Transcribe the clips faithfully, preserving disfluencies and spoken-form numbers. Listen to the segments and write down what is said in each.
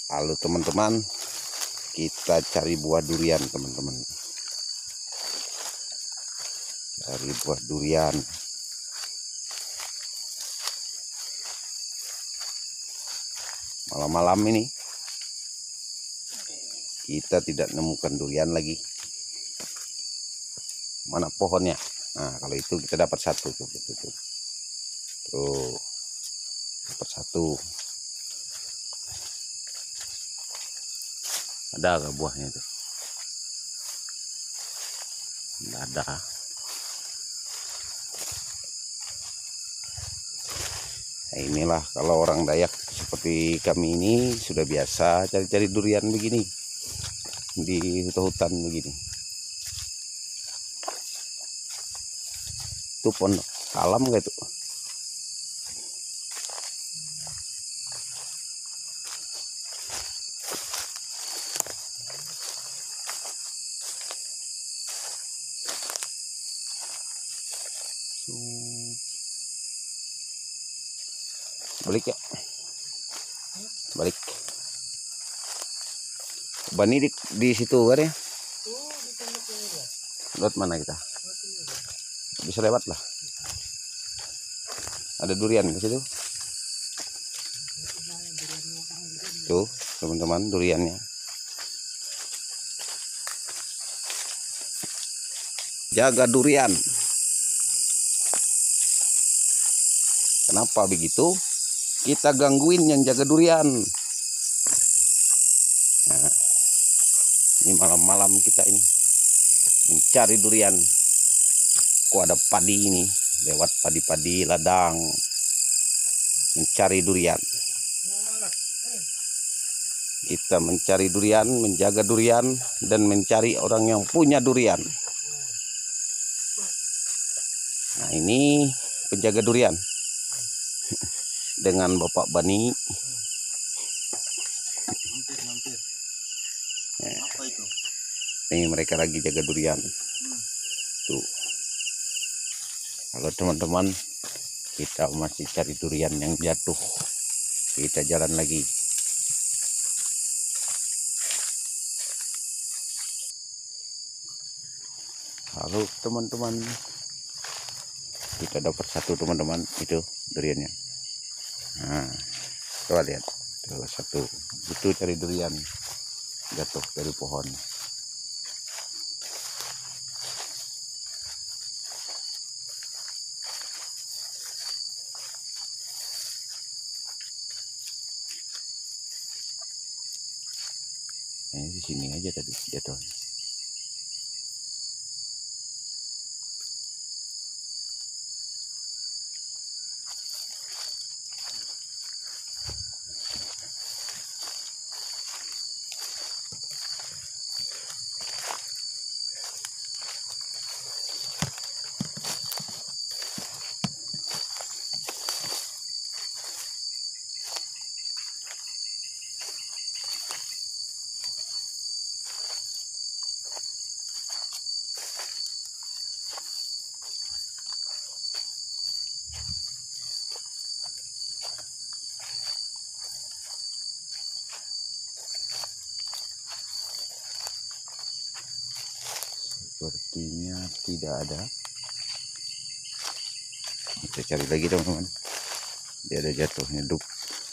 Halo teman-teman, kita cari buah durian teman-teman. Cari buah durian. Malam-malam ini kita tidak menemukan durian lagi. Mana pohonnya? Nah, kalau itu kita dapat satu tuh, tuh, tuh, tuh. Tuh, dapat satu. Ada gak buahnya itu? Tidak ada. Nah, inilah kalau orang Dayak seperti kami ini sudah biasa cari-cari durian begini di hutan-hutan begini. Itu pondok alam gak itu? Balik ya, balik. Bani di, di situ kan ya? Lewat mana kita? Bisa lewat lah. Ada durian di situ. Tuh teman-teman duriannya. Jaga durian. Kenapa begitu? Kita gangguin yang jaga durian. Nah, ini malam-malam kita ini mencari durian. Kok ada padi ini, lewat padi-padi ladang mencari durian. Kita mencari durian, menjaga durian, dan mencari orang yang punya durian. Nah, ini penjaga durian dengan Bapak Bani. Mampir, mampir. Ya. Apa itu? Ini mereka lagi jaga durian. Hmm. Tuh. Halo teman-teman, kita masih cari durian yang jatuh. Kita jalan lagi. Halo teman-teman, kita dapat satu teman-teman, itu duriannya. Nah, coba lihat, tuh satu. Itu cari durian jatuh dari pohon. Ini di sini aja tadi jatuh. Sepertinya tidak ada. Kita cari lagi teman-teman. Dia ada jatuhnya duk.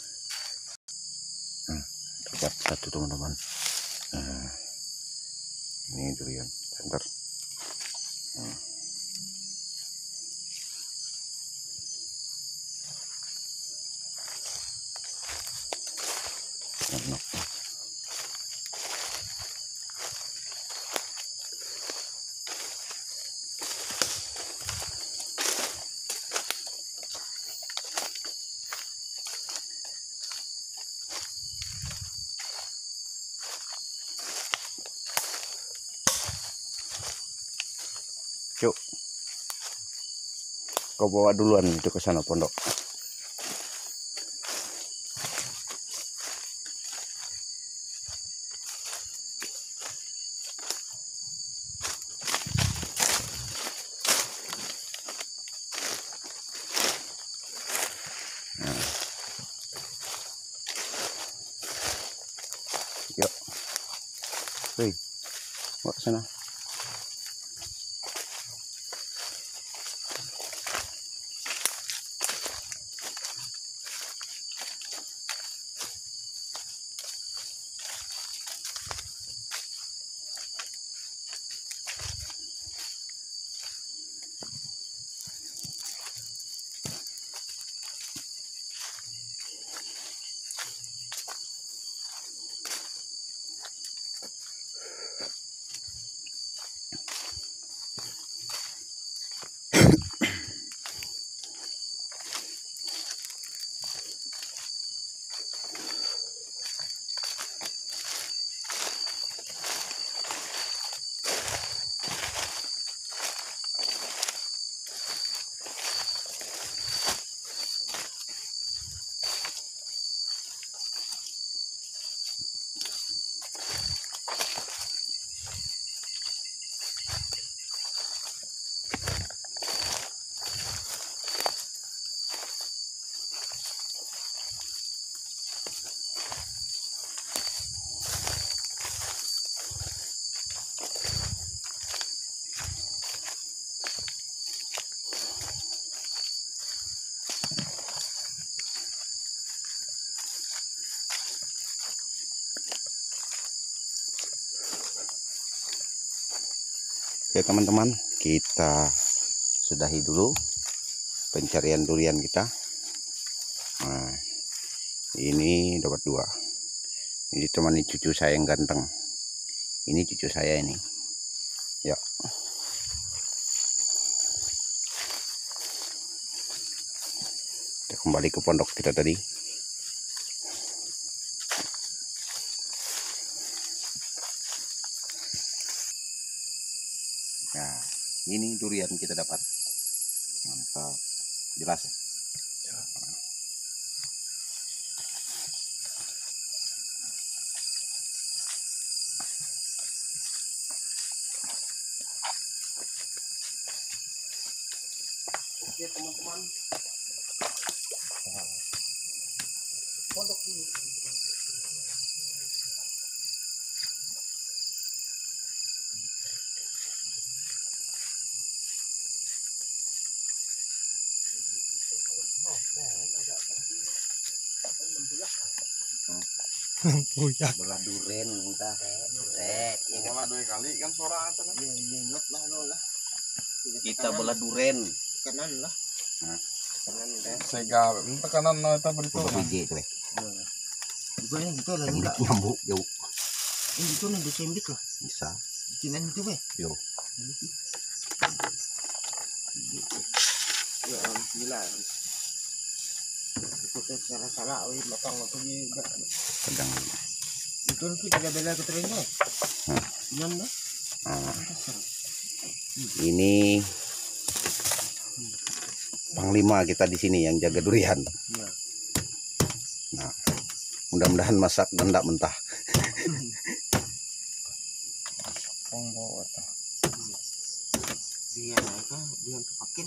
Nah, dapat satu teman-teman. Nah, ini durian. Sebentar. Nah. Enak. Cuk, kau bawa duluan itu ke sana pondok. Nah. Woi, bawa ke sana. Oke teman-teman, kita sudahi dulu pencarian durian kita. Nah, ini dapat dua. Ini temani cucu saya yang ganteng. Ini cucu saya ini. Ya. Kita kembali ke pondok kita tadi. Nah, ini durian kita dapat. Mantap. Jelas ya? Ya. Oke teman-teman. Pondok ini. Puyak Belah duren entah rek ya malah dua kali kan suara atas lah. Ingat lah lo lah. kita belah duren Kanan lah. nah Kanan dah. Sega tekanan no eta beri coba biji tuh Juga yang gitu lah yang enggak. nyambuk jauh Ini itu nih disembit lah. bisa Kinan itu weh. yo Ya gila. Itu teh salah-salah weh matang atau di sedang itu kita jaga bela ke tren dah. Hmm. Nyam dah. nah, ini panglima kita di sini yang jaga durian. Ya. Nah, mudah-mudahan masak dan tidak mentah. Ponggo eta. Dia apa? Dia kepakin.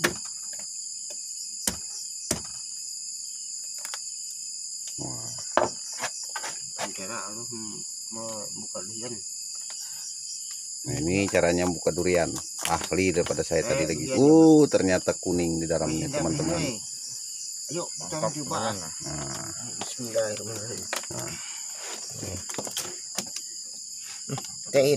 Wah, Kira lu mau buka durian. nah ini caranya buka durian. Ahli daripada saya Eh, tadi lagi. durian Uh, ternyata kuning di dalamnya Iya, teman-teman. eh. Ayo kita Mantap coba. banget. Nah, Bismillahirrahmanirrahim. nah. Tein.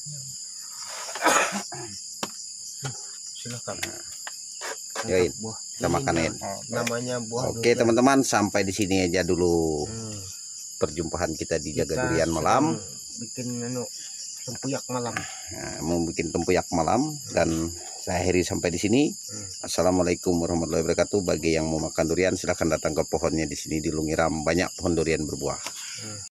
Silakan. Yoin, Buah. kita makan ya. Oh, Namanya buah. Oke teman-teman, sampai di sini aja dulu Hmm. perjumpaan kita di Jaga Kita Durian Malam. Bikin anu tempuyak malam. Nah, mau bikin tempoyak malam dan saya akhiri sampai di sini. Hmm. Assalamualaikum warahmatullahi wabarakatuh. Bagi yang mau makan durian silahkan datang ke pohonnya di sini di Lungiram, banyak pohon durian berbuah. Hmm.